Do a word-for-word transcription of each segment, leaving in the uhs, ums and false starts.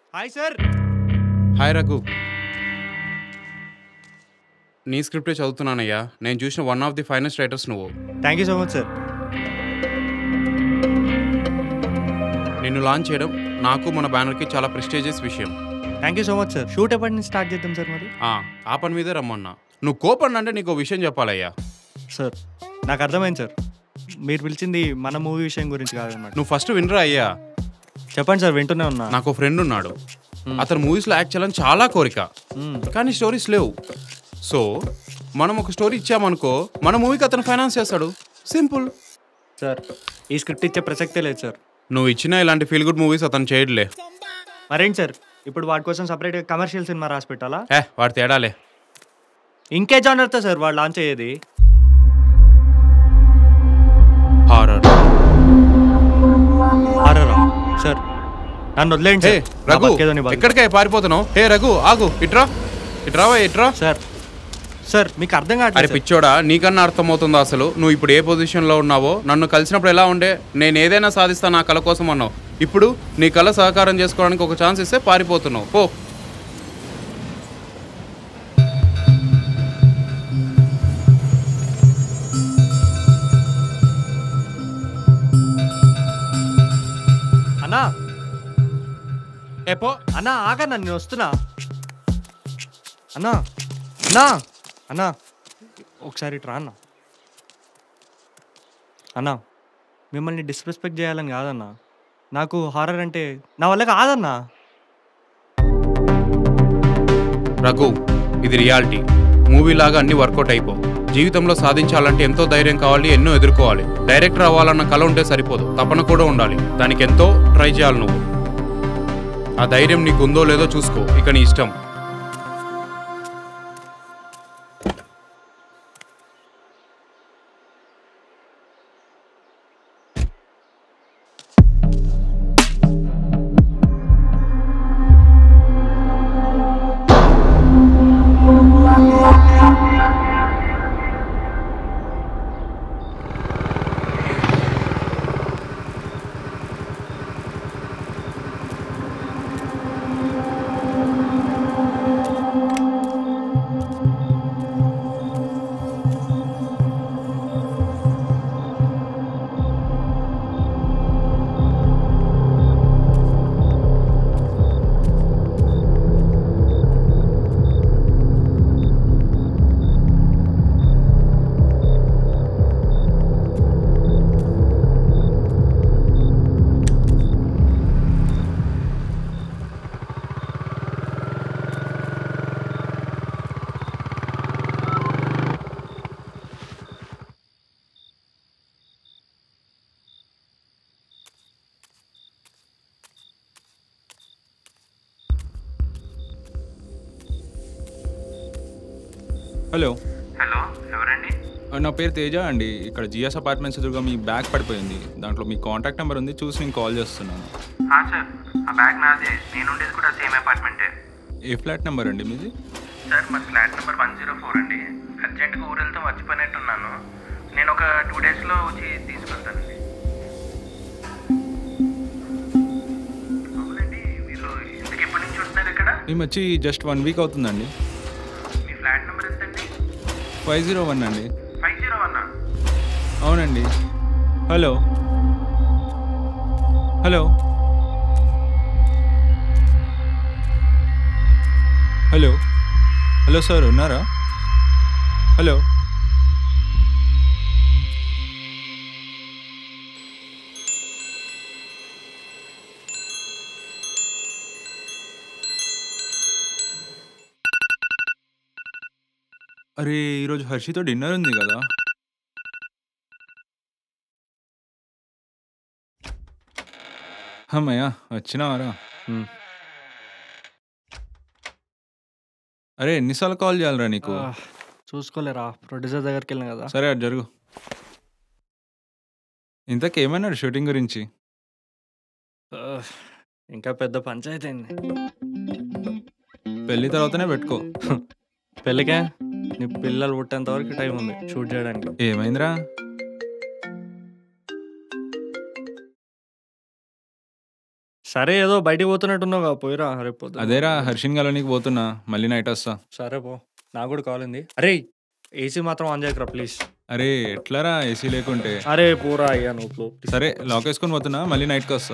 Hi sir. Hi Raghu. నీ స్క్రిప్టే చదువుతున్నానయ్యా. నేను చూసిన one of the finest writers నువ్వు. Thank you so much sir. నిన్ను లాంచ్ చేయడం నాకు మన బ్యానర్కి చాలా ప్రెస్టీజియస్ విషయం. Thank you so much sir. Shoot ఎప్పటి నుంచి స్టార్ట్ చేద్దాం సార్? మరి ఆ పని మీదే రమ్మన్నా. నువ్వు కోపడి అంటే నీకు విషయం చెప్పాలయ్యా. సార్ నాకు అర్థమైంది సార్, మీరు పిలిచింది మన మూవీ విషయం గురించి కాదన్నమాట. నువ్వు ఫస్ట్ వినరా అయ్యా. చెప్పండి సార్, వింటూనే ఉన్నా. నాకు ఫ్రెండ్ ఉన్నాడు, అతను మూవీస్లో యాక్ట్ చేయాలని చాలా కోరిక, కానీ స్టోరీస్ లేవు. సో మనం ఒక స్టోరీ ఇచ్చామనుకో, మన మూవీకి అతను ఫైనాన్స్ చేస్తాడు. Simple sir. ఈ స్క్రిప్ట్ ఇచ్చే ప్రసక్తే లేదు సార్. నువ్వు ఇచ్చిన ఇలాంటి ఫీల్ గుడ్ మూవీస్ అతను చేయట్లే. మరేంటి సార్, ఇప్పుడు వాడి కోసం సపరేట్గా కమర్షియల్ సినిమా రాసి పెట్టాలా? ఏ వాడి తేడాలే. ఇంకే జానర్తో సార్ వాడు లాంచ్ అయ్యేది? హారర్. హారరా సార్? నన్ను వదిలేండి రఘు. ఎక్కడికే పారిపోతున్నావు? హే రఘు ఆగు, ఇట్రా ఇట్రావా ఇట్రా. సార్ సార్ మీకు అర్థం కాదు. అరే పిచ్చోడా, నీకన్నా అర్థమవుతుందో అసలు నువ్వు ఇప్పుడు ఏ పొజిషన్లో ఉన్నావో? నన్ను కలిసినప్పుడు ఎలా ఉండే? నేను ఏదైనా సాధిస్తాను నా కళ కోసం అన్నావు. ఇప్పుడు నీ కళ సహకారం చేసుకోవడానికి ఒక ఛాన్స్ ఇస్తే పారిపోతున్నావు. పో. అన్నా ఏ పో అన్నా, ఆగన్నా, నేను వస్తున్నా. అన్నా అన్నా అన్నా ఒకసారి ఇట్రా అన్నా. అన్నా మిమ్మల్ని డిస్రెస్పెక్ట్ చేయాలని కాదన్నా, నాకు హారర్ అంటే నా వల్ల కాదన్నా. రఘు, ఇది రియాలిటీ. మూవీ లాగా అన్ని వర్కౌట్ అయిపో. జీవితంలో సాధించాలంటే ఎంతో ధైర్యం కావాలి, ఎన్నో ఎదుర్కోవాలి. డైరెక్టర్ అవ్వాలన్న కళ ఉంటే సరిపోదు, తపన కూడా ఉండాలి. దానికి ఎంతో ట్రై చేయాలి నువ్వు. ఆ ధైర్యం నీకు ఉందో లేదో చూసుకో, ఇక నీ ఇష్టం. హలో. హలో, ఎవరండి? నా పేరు తేజ అండి. ఇక్కడ జిఎస్ అపార్ట్మెంట్స్ ఎదురుగా మీ బ్యాగ్ పడిపోయింది. దాంట్లో మీ కాంటాక్ట్ నెంబర్ ఉంది, చూసి నేను కాల్ చేస్తున్నాను. సార్, ఆ బ్యాగ్ నాదే. నేను ఉండేది కూడా సేమ్ అపార్ట్మెంటే. ఏ ఫ్లాట్ నెంబర్ అండి మీది? సార్ మా flat number one zero four అండి. అర్జెంట్గా ఊరెళ్తే మర్చిపోయినట్టున్నాను. నేను ఒక టూ డేస్లో వచ్చి తీసుకెళ్తానండి. అవునండి, మీరు ఇంతకు ఎప్పటి నుంచి ఉంటున్నారు ఇక్కడ? మేము వచ్చి జస్ట్ వన్ వీక్ అవుతుందండి. మీ ఫ్లాట్ నెంబర్ ఎంతండి? ఫైవ్ జీరో వన్ అండి. ఫైవ్ జీరో వన్నా? అవునండి. Hello hello hello hello sir ఉన్నారా? హలో. అరే ఈరోజు హర్షితో డిన్నర్ ఉంది కదా. అమ్మయ్యా వచ్చినావారా? అరే ఎన్నిసార్లు కాల్ చేయాలరా నీకు? చూసుకోలేరా, ప్రొడ్యూసర్ దగ్గరికి వెళ్ళిన కదా. సరే అది జరుగు. ఇంతకేమన్నాడు షూటింగ్ గురించి? ఇంకా పెద్ద పంచాయతీ అయింది. పెళ్ళి తర్వాతనే పెట్టుకో. పెళ్ళికే నీ పిల్లలు పుట్టేంత వరకు టైం ఉంది షూట్ చేయడానికి. ఏమైందిరా? సరే ఏదో బయటికి పోతున్నట్టున్నావు పోయిరా రేపు పొద్దున్న. అదేరా హర్షిన్ గలోనికి పోతున్నా, మళ్ళీ నైట్ వస్తా. సరే పో, నాకు కూడా కావాలింది. అరే ఏసీ మాత్రం ఆన్ చేయకరా ప్లీజ్. అరే ఎట్లారా ఏసీ లేకుంటే? అరే పూరా అయ్యా నువ్వు. సరే లాక్ వేసుకొని పోతున్నా, మళ్ళీ నైట్కి వస్తా.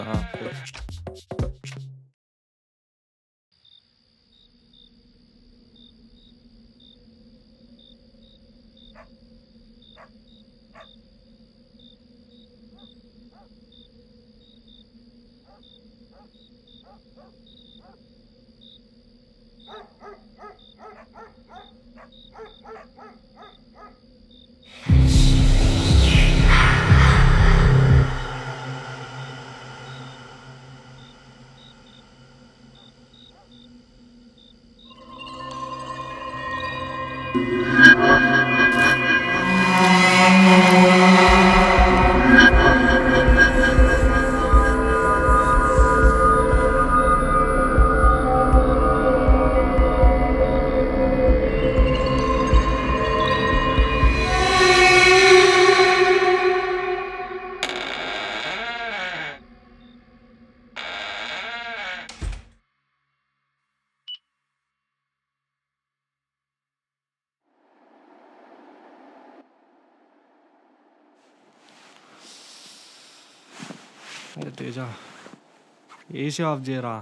అరే తేజ ఏసీ ఆఫ్ చేయరా.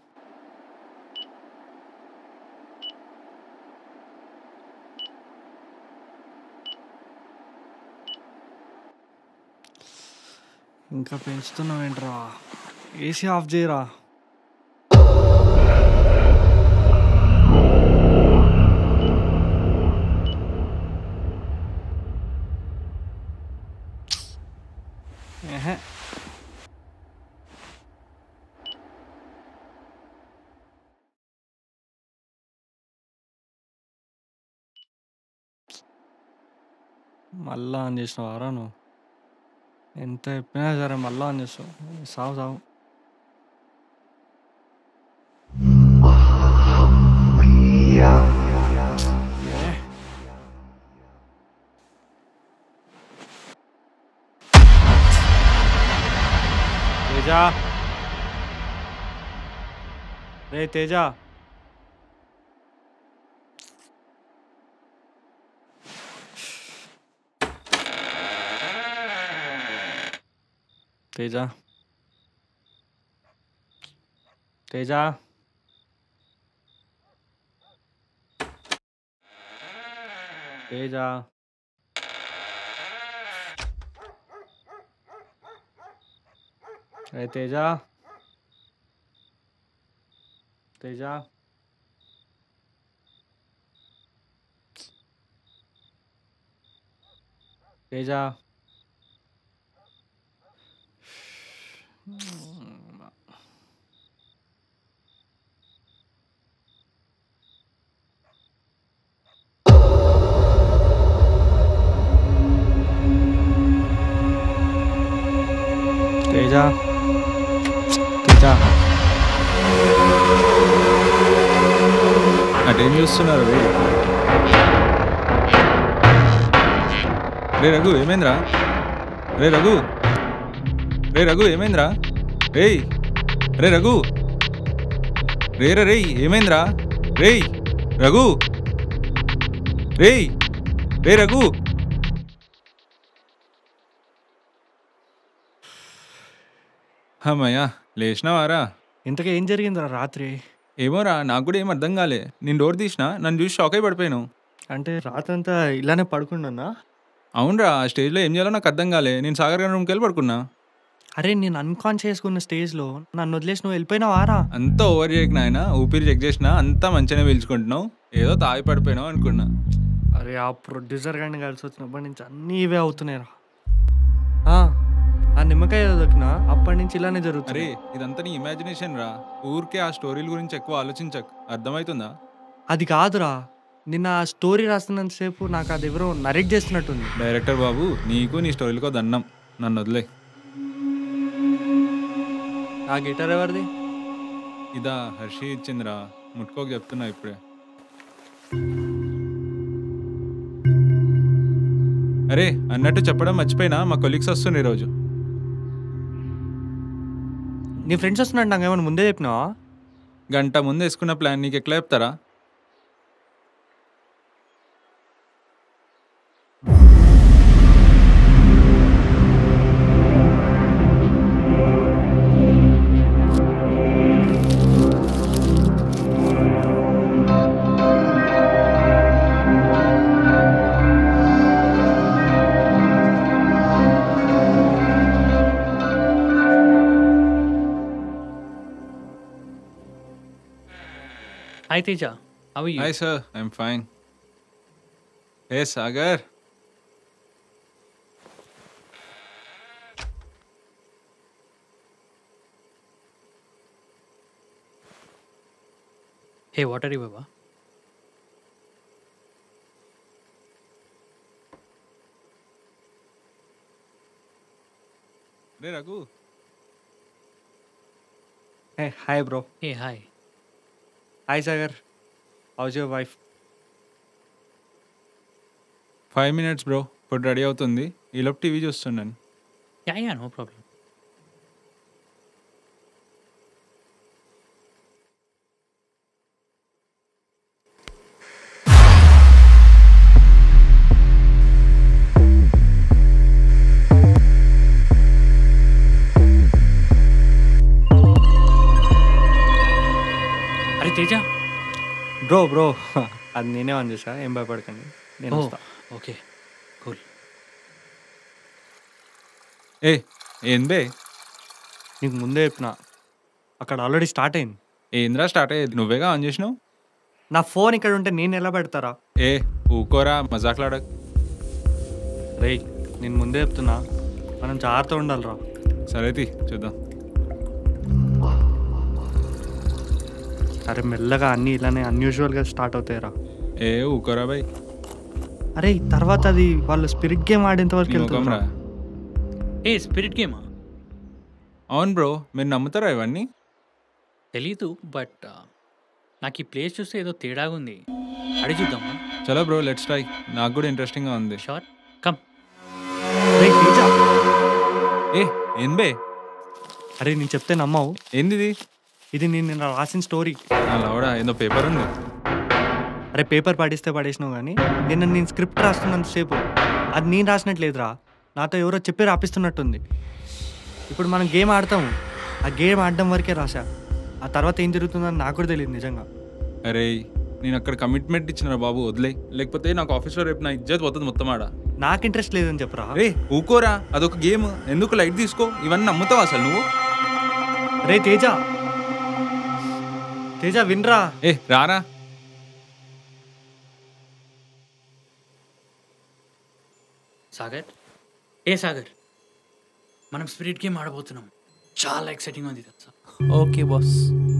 ఇంకా పెంచుతున్నావేంట్రా, ఏసీ ఆఫ్ చేయరా. ఏహే మళ్ళా ఆన్ చేసినావు ఆరా నువ్వు. ఎంత చెప్పినా సరే మళ్ళా ఆన్ చేస్తావు. సావు సావు. తేజ రే తేజ తేజ తేజ తేజ రే తేజ తేజ తేజ తేజ తేజ అటేం చూస్తున్నారు రే? రే రఘు ఏమైందిరా? రే రఘు రే రఘు ఏమైందిరా? రేయ్ రే రఘు రే రే రేయ్ ఏమైందిరా? రేయ్ రఘు రేయ్ రే రఘు. అమ్మయ్యా లేచినావారా? ఇంతగా ఏం జరిగిందిరా రాత్రి? ఏమోరా నాకు కూడా ఏం అర్థం కాలే. నేను డోర్ తీసినా, నన్ను చూసి షాక్ అయి పడిపోయాను. అంటే రాత్రంతా ఇలానే పడుకున్నా? అవునరా, ఆ స్టేజ్లో ఏం చేయాలో నాకు అర్థం కాలే. నేను సాగర్ గారి రూమ్కి వెళ్ళి పడుకున్నా. అరే నేను అన్కాన్షియస్ ఉన్న స్టేజ్లో నన్ను వదిలేసి నువ్వు వెళ్ళిపోయినావారా? అంతా ఓవర్ చేయకు నాయన. ఊపిరి చెక్ చేసినా అంతా మంచిగానే పీల్చుకుంటున్నావు. ఏదో తాగి పడిపోయినావు అనుకున్నా. అరే ఆ ప్రొడ్యూసర్ గారిని కలిసి వచ్చినప్పటి నుంచి అన్నీ ఇవే అవుతున్నాయిరా. ఆ నిమ్మకాయ దొరికినా అప్పటి నుంచి ఇలానే జరుగుతుంది. అరే ఇదంతా నీ ఇమాజినేషన్ రా. ఊరికే ఆ స్టోరీల గురించి ఎక్కువ ఆలోచించకు, అర్థమవుతుందా? అది కాదురా, నిన్న ఆ స్టోరీ రాస్తున్నంతసేపు నాకు అది ఎవరో నరేట్ చేస్తున్నట్టుంది. డైరెక్టర్ బాబు, నీకు నీ స్టోరీలకో దండం, నన్ను వదిలే. ఆ గిటార్ ఎవరిది? ఇదా హర్షి ఇచ్చిందిరా, ముట్టుకోక చెప్తున్నా ఇప్పుడే. అరే అన్నట్టు చెప్పడం మర్చిపోయినా, మా కొలీగ్స్ వస్తుండే ఈరోజు. నీ ఫ్రెండ్స్ వస్తున్నట్టు నాకు ఏమైనా ముందే చెప్పినావా? గంట ముందు వేసుకున్న ప్లాన్ నీకు ఎట్లా చెప్తారా? Hi Teja, how are you? Hi sir, I'm fine. Hey Sagar. Hey, what are you, Baba? Hey Raghu. Hey, hi bro. Hey, hi. Hi Sagar. How's your wife? Five minutes bro, ఇప్పుడు ready అవుతుంది. ఈలోపు TV చూస్తున్నాను. Yeah, yeah, no problem. అరే Teja. Bro bro అది నేనే on చేసా, ఏం భయపడకండి, నేను ఓ వస్తా. Okay cool. ఏ ఏం బే, నీకు ముందే చెప్పిన, అక్కడ ఆల్రెడీ స్టార్ట్ అయింది. ఏంద్రా స్టార్ట్ అయ్యేది? నువ్వేగా ఆన్ చేసినావు. నా ఫోన్ ఇక్కడ ఉంటే నేను ఎలా పెడతారా? ఏ ఊకోరా, మజాక్లాడక్. రేయ్ నేను ముందే చెప్తున్నా, మనం జాగ్రత్త ఉండాలిరా. సరే తీ చూద్దాం. అరే మెల్లగా అన్నీ ఇలానే అన్యూజువల్గా స్టార్ట్ అవుతాయిరా. A ఊకోరా by. అరే తర్వాత అది వాళ్ళు స్పిరిట్ గేమ్ ఆడేంత వరకు వెళ్తుందిరా. ఏ స్పిరిట్ గేమా? అవును బ్రో, మీరు నమ్ముతారా ఇవన్నీ? తెలీదు, బట్ నాకు ఈ ప్లేస్ చూస్తే ఏదో తేడాగా ఉంది. అడిగి చూద్దామా? చలో బ్రో, లెట్స్ ట్రై. నాకు కూడా ఇంట్రెస్టింగ్గా ఉంది. Sure, come. రేయ్ తేజ, ఏ ఏం బే, అరే నేను చెప్తే నమ్మవు. ఏంది ఇది? ఇది నేను నిన్న రాసిన స్టోరీ. లవడా ఏందో పేపర్ ఉంది. అరే పేపర్ పడిస్తే పడేసినావు కానీ నిన్న నేను స్క్రిప్ట్ రాస్తున్నంతసేపు అది నేను రాసినట్లేదురా, నాతో ఎవరో చెప్పి రాపిస్తున్నట్టుంది. ఇప్పుడు మనం గేమ్ ఆడతాము, ఆ గేమ్ ఆడడం వరకే రాసా, ఆ తర్వాత ఏం జరుగుతుందని నాకు కూడా తెలియదు నిజంగా. అరే నేను అక్కడ కమిట్మెంట్ ఇచ్చినారా బాబు, వదిలే. లేకపోతే నాకు ఆఫీస్లో రేపు నా ఇజ్జత్ పోతుంది మొత్తం ఆడ. నాకు ఇంట్రెస్ట్ లేదని చెప్పరా. రే ఊకోరా, అదొక గేమ్, ఎందుకు లైట్ తీసుకో. ఇవన్నీ నమ్ముతావు అసలు నువ్వు? రే తేజ, తేజ వినరా. ఏ రారా. సాగర్, ఏ సాగర్, మనం స్పిరిట్ గేమ్ ఆడబోతున్నాం. చాలా ఎక్సైటింగ్ ఉంది తెలుసా? Okay boss.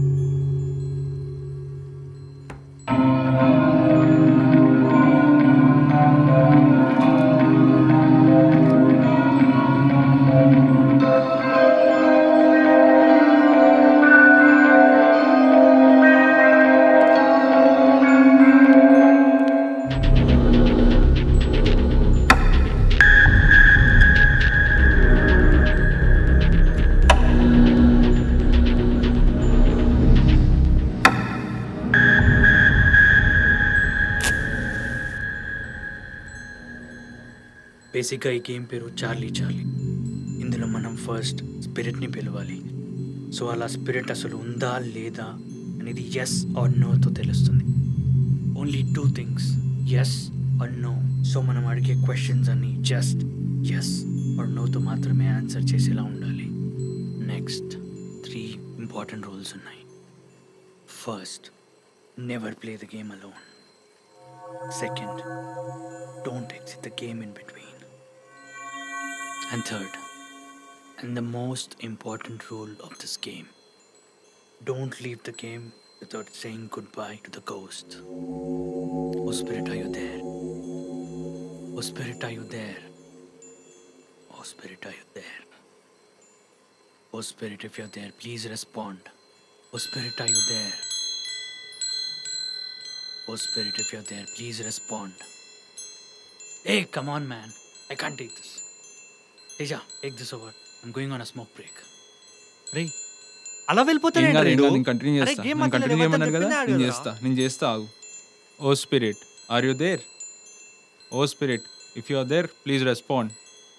బేసిక్గా ఈ గేమ్ పేరు చార్లీ చార్లీ. ఇందులో మనం ఫస్ట్ స్పిరిట్ని పిలవాలి. సో అలా స్పిరిట్ అసలు ఉందా లేదా అనేది ఎస్ ఆర్ నోతో తెలుస్తుంది. Only two things, yes or no. So మనం అడిగే క్వశ్చన్స్ అన్ని జస్ట్ ఎస్ ఆర్ నోతో మాత్రమే ఆన్సర్ చేసేలా ఉండాలి. నెక్స్ట్ త్రీ ఇంపార్టెంట్ రూల్స్ ఉన్నాయి. First, never play the game alone. Second, don't exit the game in between. And third, and the most important rule of this game, don't leave the game without saying goodbye to the ghost. Oh spirit, are you there? Oh spirit, are you there? Oh spirit, are you there? Oh spirit, if you're there, please respond. Oh spirit, are you there? Oh spirit, if you're there, please respond. Hey, come on, man. I can't take this. Teja, take this over. I'm going on a smoke break. రే అలా వెళ్ళిపోతే నేను continue చేస్తా నేను continue చేయమన్నాను కదా నేను చేస్తా నేను చేస్తా ఆగు. O spirit are you there? O spirit if you are there please respond.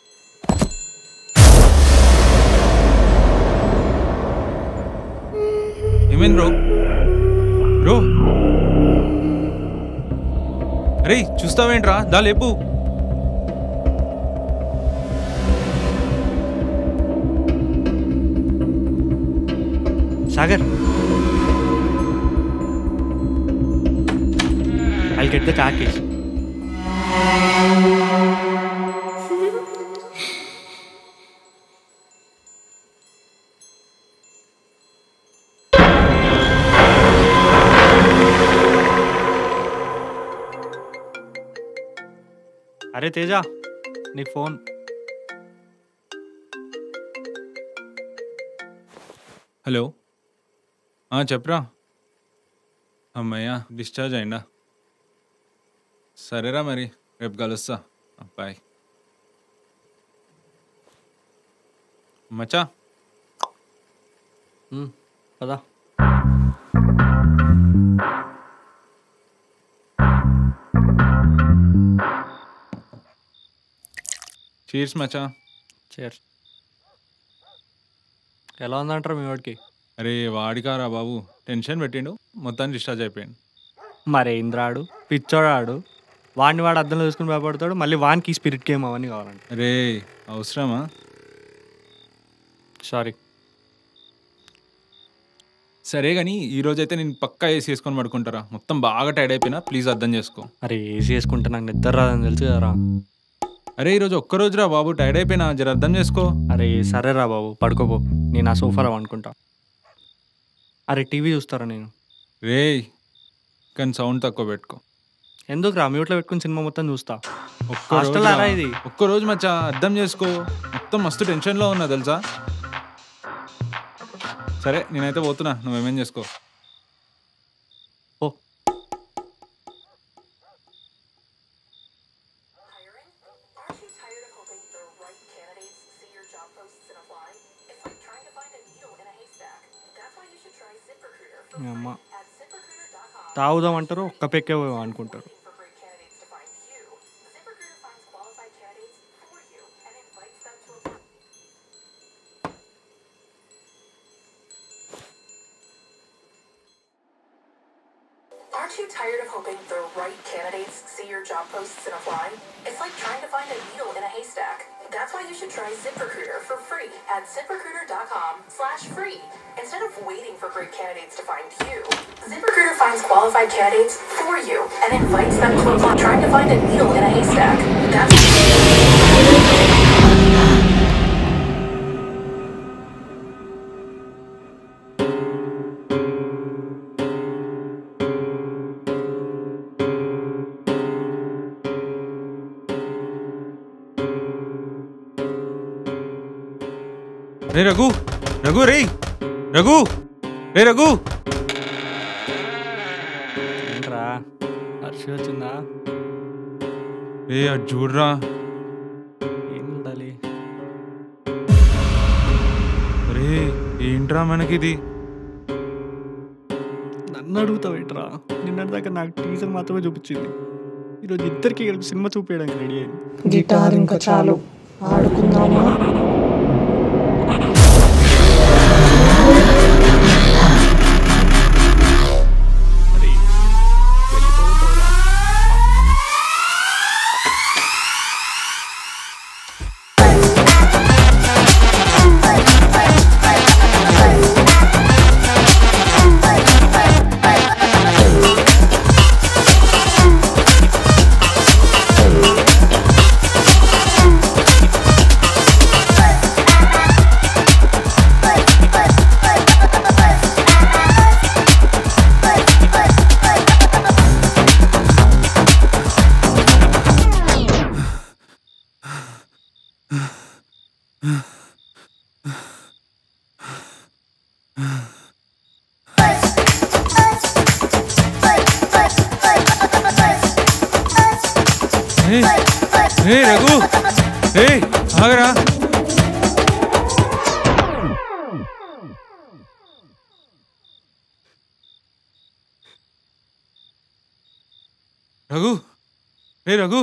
ఏమైంది బ్రో? బ్రో అరే చూస్తావేంట్రా, దా లేపు. Sagar, I'll get the car keys. అరే తేజ, నీ ఫోన్. హలో, చెప్పరా. అమ్మయ్యా డిశ్చార్జ్ అయిందా? సరేరా మరి, రేపు కలుస్తా. బాయ్. మచ్చా పదా. చీర్స్ మచ్చా. చీర్స్. ఎలా ఉందంటారు మీ వాడికి? అరే వాడికారా బాబు, టెన్షన్ పెట్టిండు, మొత్తాన్ని డిశ్చార్జ్ అయిపోయాడు. మరేంద్రాడు పిచ్చోడాడు, వాడిని వాడు అర్థంలో చూసుకుని భయపడతాడు, మళ్ళీ వానికి స్పిరిట్ గేమ్ అవన్నీ కావాలంట. రే అవసరమా? సారీ. సరే కానీ ఈరోజు అయితే నేను పక్కా ఏసీ వేసుకొని పడుకుంటారా, మొత్తం బాగా టైర్డ్ అయిపోయినా, ప్లీజ్ అర్థం చేసుకో. అరే ఏసీ వేసుకుంటే నాకు నిద్ర రాదని తెలుసు కదరా. అరే ఈరోజు ఒక్కరోజురా బాబు, టైర్డ్ అయిపోయినా, జర అర్థం చేసుకో. అరే సరేరా బాబు, పడుకోబో, నేను ఆ సోఫాలో అనుకుంటా. అరే టీవీ చూస్తారా నేను? రే కానీ సౌండ్ తక్కువ పెట్టుకో. ఎందుకు రా, మ్యూట్లో పెట్టుకుని సినిమా మొత్తం చూస్తా. ఒక్క ఇది ఒక్కరోజు మచ్చా, అర్థం చేసుకో, మొత్తం మస్తు టెన్షన్లో ఉన్నా తెలుసా. సరే నేనైతే పోతున్నా, నువ్వేమేం చేసుకో. ఓ అమ్మా, తాగుదామంటారు, ఒక్క పెక్కే అనుకుంటారు. Aren't you tired of hoping the right candidates see your job posts and apply? It's like trying to find a needle in a haystack. That's why you should try ZipRecruiter for free at ZipRecruiter.com slash free. Instead of waiting for great candidates to find you, ZipRecruiter finds qualified candidates for you and invites them to apply. Trying to find a needle in a haystack. That's రే రఘు, రఘు రే రఘు, రే రఘు. ఏంట్రా హర్షి వచ్చిందా? రే అటు చూడరా. ఏం ఉండాలి? రే ఏంట్రా మనకిది? నన్ను అడుగుతావు ఏంట్రా? నిన్నటి దాకా నాకు టీజర్ మాత్రమే చూపించింది, ఈరోజు ఇద్దరికి కలిపి సినిమా చూపించడానికి రెడీ అయింది. గిటార్ ఇంకా చాలు, ఆడుకుందామా? రే రఘు, రే ఆగరా. రఘు, రే రఘు,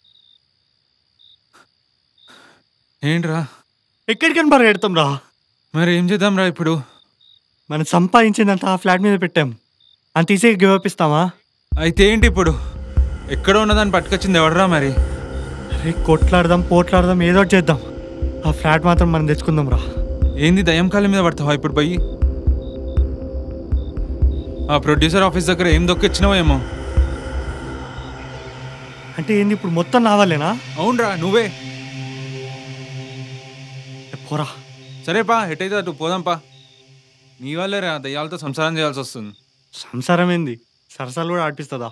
ఏంట్రా? ఎక్కడికని పరిగెడతాం రా? మరి ఏం చేద్దాం రా ఇప్పుడు? మనం సంపాదించిందంతా ఆ ఫ్లాట్ మీద పెట్టాం, అంత ఈజీగా గివ్ అప్ ఇస్తామా? అయితే ఏంటి ఇప్పుడు? ఎక్కడ ఉన్నదాన్ని పట్టుకొచ్చింది ఎవడరా మరి? అరే కొట్లాడదాం, పోట్లాడదాం, ఏదో ఒకటి చేద్దాం. ఆ ఫ్లాట్ మాత్రం మనం తెచ్చుకుందాం రా. ఏంది దయ్యం కాళ్ళ మీద పడతావా ఇప్పుడు పోయి? ఆ ప్రొడ్యూసర్ ఆఫీస్ దగ్గర ఏం దొక్కిచ్చినావో ఏమో. అంటే ఏంది ఇప్పుడు మొత్తం నావాలేనా? అవునరా, నువ్వే. పోరా. సరేపా, ఎటైతే అటు పోదాంపా. నీ వాళ్ళే రా దయ్యాలతో సంసారం చేయాల్సి వస్తుంది. సంసారం ఏంది, సరసాలు కూడా ఆడిపిస్తుందా?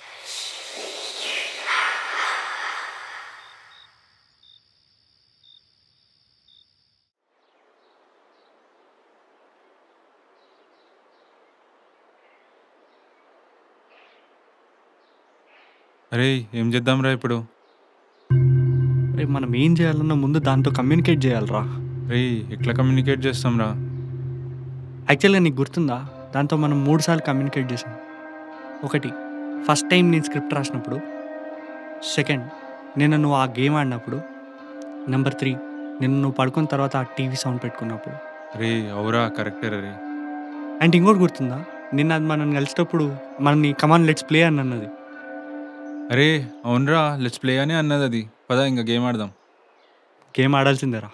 అరే ఏం చేద్దాంరా ఇప్పుడు? రే మనం ఏం చేయాలన్నా ముందు దాంతో కమ్యూనికేట్ చేయాలరా. రే ఎట్లా కమ్యూనికేట్ చేస్తాంరా? యాక్చువల్గా నీకు గుర్తుందా, దాంతో మనం మూడు సార్లు కమ్యూనికేట్ చేసాం. ఒకటి ఫస్ట్ టైం నేను స్క్రిప్ట్ రాసినప్పుడు, సెకండ్ నేను నువ్వు ఆ గేమ్ ఆడినప్పుడు, నెంబర్ త్రీ నేను నువ్వు పడుకున్న తర్వాత ఆ టీవీ సౌండ్ పెట్టుకున్నప్పుడు. రే అవురా, కరెక్టే రే. అండ్ ఇంకోటి గుర్తుందా, నిన్న అది మనం కలిసేటప్పుడు మనని కమాన్ లెట్స్ ప్లే అని అన్నది. అరే అవునరా, లెట్స్ ప్లే అని అన్నది అది. పదా ఇంకా గేమ్ ఆడదాం. గేమ్ ఆడాల్సిందేరా,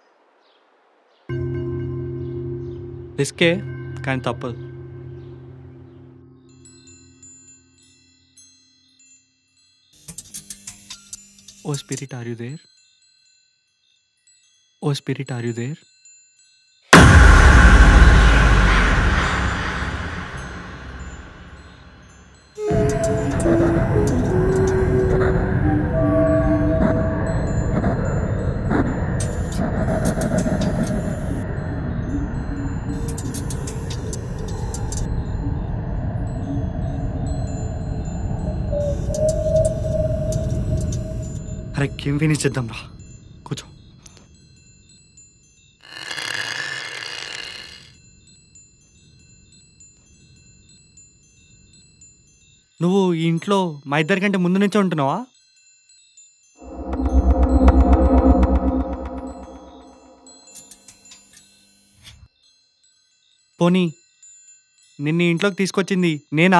రిస్కే కానీ తప్పదు. O spirit are you there? O spirit are you there? అరే గేమ్ ఫినిష్ చేద్దాం రా, కూర్చో. నువ్వు ఈ ఇంట్లో మా ఇద్దరి కంటే ముందు నుంచే ఉంటున్నావా? పోనీ నిన్ను ఈ ఇంట్లోకి తీసుకొచ్చింది నేనా?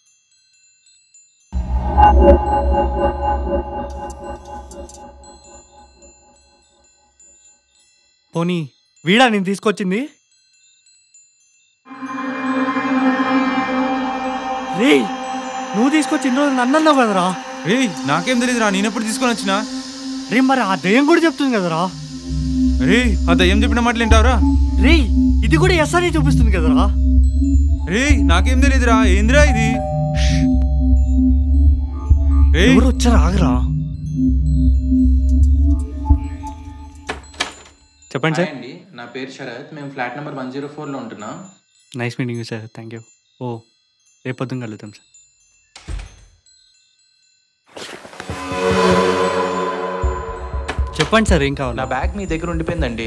పోనీ వీడా నేను తీసుకొచ్చింది? రే నువ్వు తీసుకొచ్చిన రోజు నన్ను అన్నావు కదరా. రే నాకేం తెలియదురా, నేనెప్పుడు తీసుకొని వచ్చినా? రే మరి ఆ దయ్యం కూడా చెప్తుంది కదరా. రే ఆ దయ్యం చెప్పిన మాటలు ఏంటావురా? రే ఇది కూడా ఎస్ అని చూపిస్తుంది కదరా. రే నాకేం తెలియదురా, ఏందిరా ఇది? ఎవరు వచ్చారా? ఆగరా. చెప్పండి సార్. అండి, నా పేరు శరత్. మేము ఫ్లాట్ నెంబర్ వన్ జీరో ఫోర్లో ఉంటున్నాం. Nice meeting you sir. Thank you. ఓ రేపు పొద్దున్న కలుగుతాం సార్. చెప్పండి సార్, ఏం కావాలి? నా బ్యాగ్ మీ దగ్గర ఉండిపోయిందండి.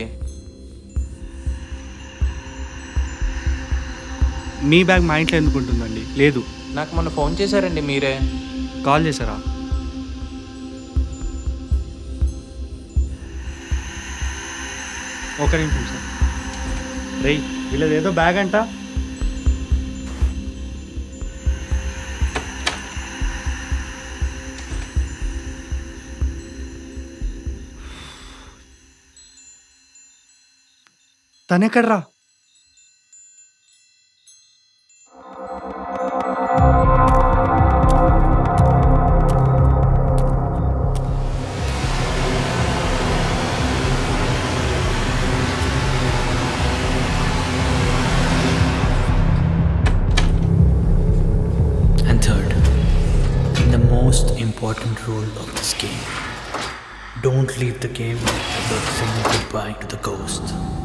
మీ బ్యాగ్ మా ఇంట్లో ఎందుకు ఉంటుందండి? లేదు. నాకు మొన్న ఫోన్ చేశారండి మీరే. కాల్ చేశారా? ఒక నిమిషం సార్. రేయ్ వీళ్ళది ఏదో బ్యాగ్ అంట. తనెక్కడ్రా? And third, the most important rule of this game. Don't leave the game without saying goodbye to the ghost.